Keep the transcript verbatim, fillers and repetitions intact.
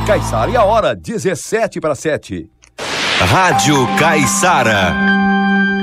Caiçara e a hora, dezessete para sete. Rádio Caiçara